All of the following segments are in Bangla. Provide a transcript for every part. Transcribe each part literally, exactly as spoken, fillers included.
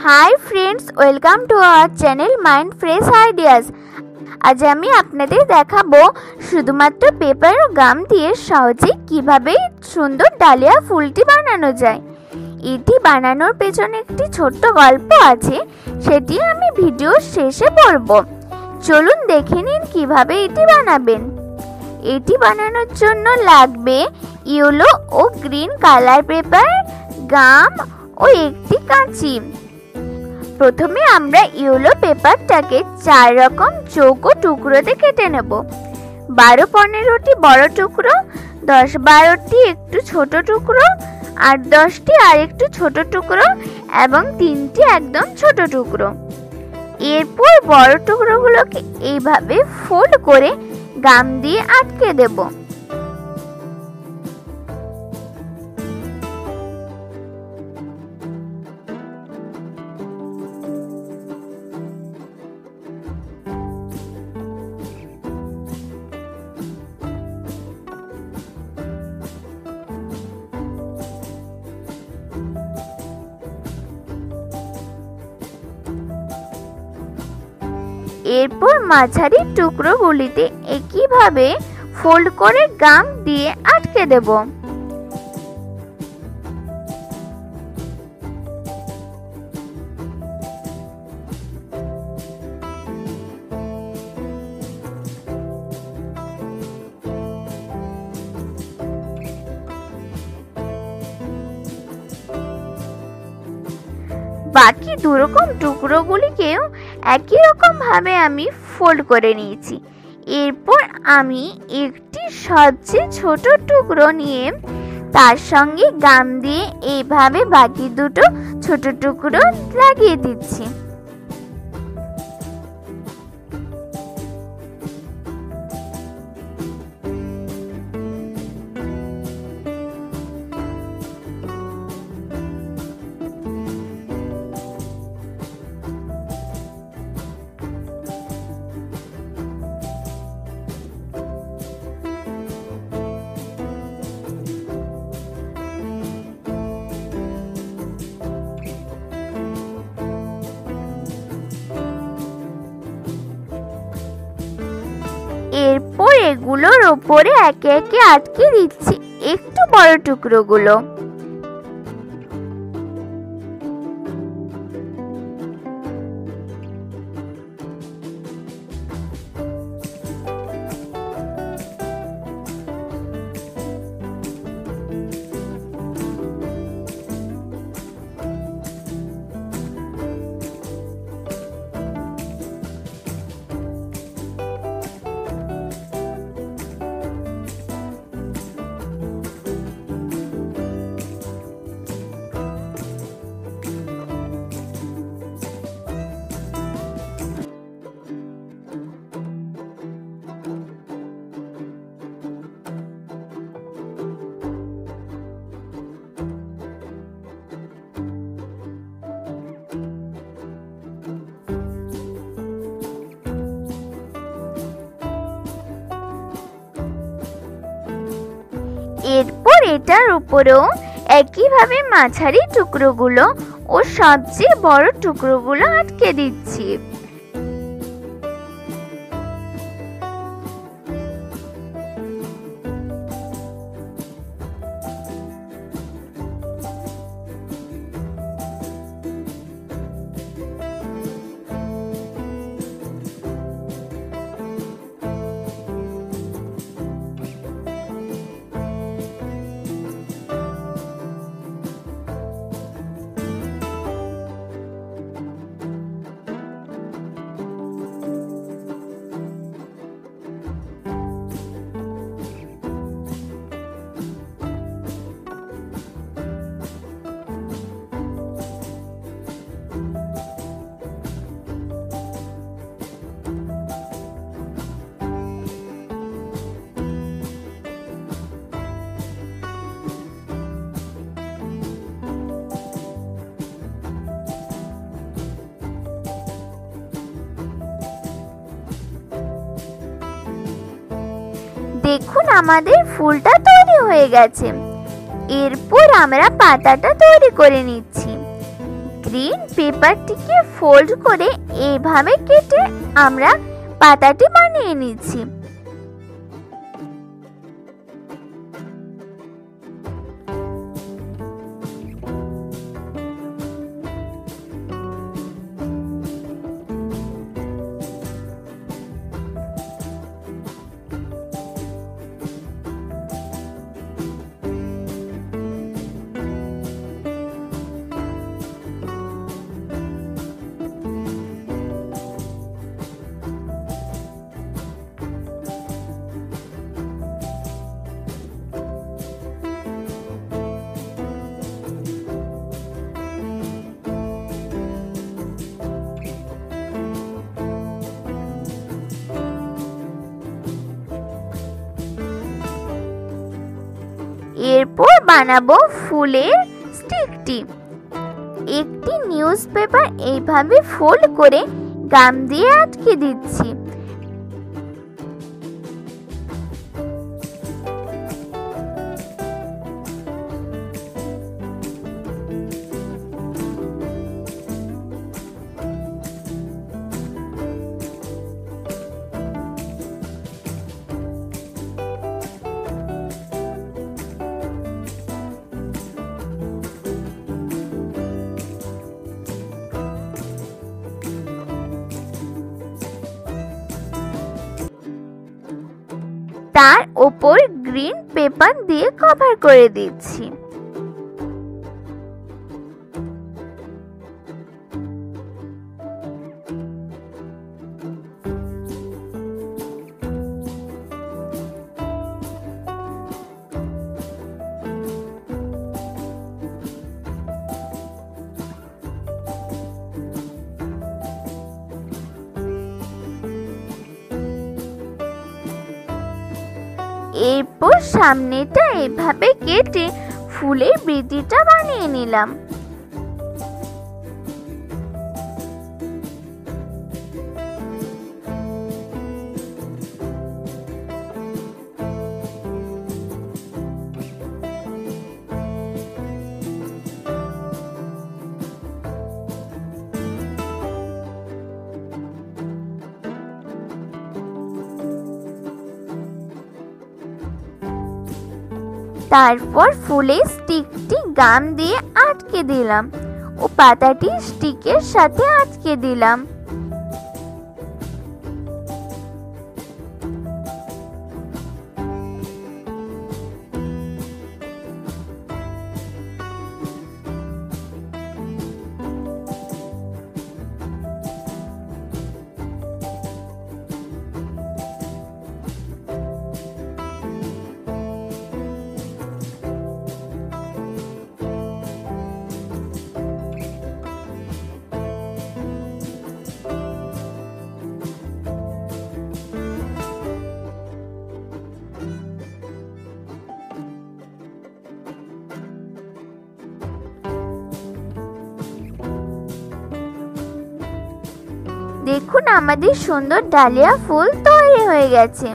High friends, welcome to our channel mind fresh ideas. আজ আমি আপনাদের দেখাবো শুধুমাত্র পেপার ও গাম দিয়ে সহজে কিভাবে সুন্দর ডালিয়া ফুলটি বানানো যায়। এটি বানানোর পেছনে একটি ছোট্ট গল্প আছে, সেটি আমি ভিডিওর শেষে বলবো। চলুন দেখে নিন কিভাবে এটি বানাবেন। এটি বানানোর জন্য লাগবে ইয়েলো ও গ্রিন কালার পেপার, গাম ও একটি কাঁচি। প্রথমে আমরা ইয়েলো পেপারটাকে চার রকম চৌকো টুকরোতে কেটে নেব। বারো পনেরোটি বড় টুকরো, দশ বারোটি একটু ছোট টুকরো, আট দশটি আর একটু ছোট টুকরো এবং তিনটি একদম ছোট টুকরো। এরপর বড় টুকরোগুলোকে এইভাবে ফোল্ড করে গাম দিয়ে আটকে দেব। এরপর মাঝারি টুকরোগুলিতে একইভাবে ফোল্ড করে গাম দিয়ে আটকে দেব। বাকি দুরকম টুকরোগুলিকেও একই রকম ভাবে আমি ফোল্ড করে নিয়েছি। এরপর আমি একটি সবচেয়ে ছোট টুকরো নিয়ে তার সঙ্গে গাম দিয়ে এইভাবে বাকি দুটো ছোট টুকরো লাগিয়ে দিচ্ছি। এরপর এগুলোর ওপরে একে একে আটকে দিচ্ছি একটু বড় টুকরোগুলো। এরপর এটার উপরেও একইভাবে মাঝারি টুকরোগুলো ও সবচেয়ে বড় টুকরোগুলো আটকে দিচ্ছি। দেখুন আমাদের ফুলটা তৈরি হয়ে গেছে। এরপর আমরা পাতাটা তৈরি করে নিচ্ছি। গ্রিন পেপারটিকে ফোল্ড করে এইভাবে কেটে আমরা পাতাটি বানিয়ে নিচ্ছি। এরপর বানাবো ফুলের স্টিকটি। একটি নিউজ পেপার এইভাবে ফোল্ড করে গাম দিয়ে আটকে দিচ্ছি। তার উপর গ্রিন পেপার দিয়ে কভার করে দিচ্ছি। এরপর সামনেটা এভাবে কেটে ফুলের বৃদ্ধিটা বানিয়ে নিলাম। তারপর ফুলের স্টিকটি গাম দিয়ে আটকে দিলাম ও পাতাটি স্টিকের সাথে আটকে দিলাম। দেখুন আমাদের সুন্দর ডালিয়া ফুল তৈরি হয়ে গেছে।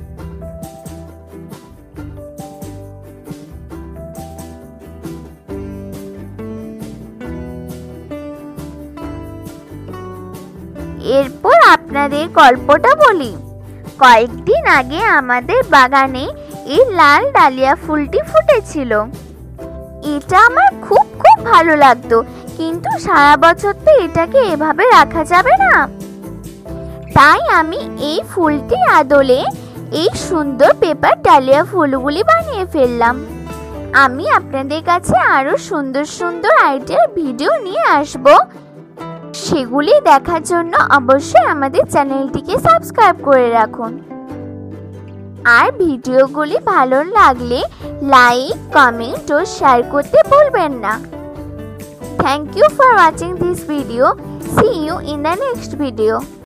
এরপর আপনাদের গল্পটা বলি। কয়েকদিন আগে আমাদের বাগানে এই লাল ডালিয়া ফুলটি ফুটেছিল। এটা আমার খুব খুব ভালো লাগতো, কিন্তু সারা বছর তো এটাকে এভাবে রাখা যাবে না। তাই আমি এই ফুলটি আদলে এই সুন্দর পেপার ডালিয়া ফুলগুলি বানিয়ে ফেললাম। আমি আপনাদের কাছে আরো সুন্দর সুন্দর আইডিয়ার ভিডিও নিয়ে আসব। সেগুলি দেখার জন্য অবশ্যই আমাদের চ্যানেলটিকে সাবস্ক্রাইব করে রাখুন। আর ভিডিওগুলি ভালো লাগলে লাইক, কমেন্ট ও শেয়ার করতে ভুলবেন না। Thank you for watching this video. See you in the next video.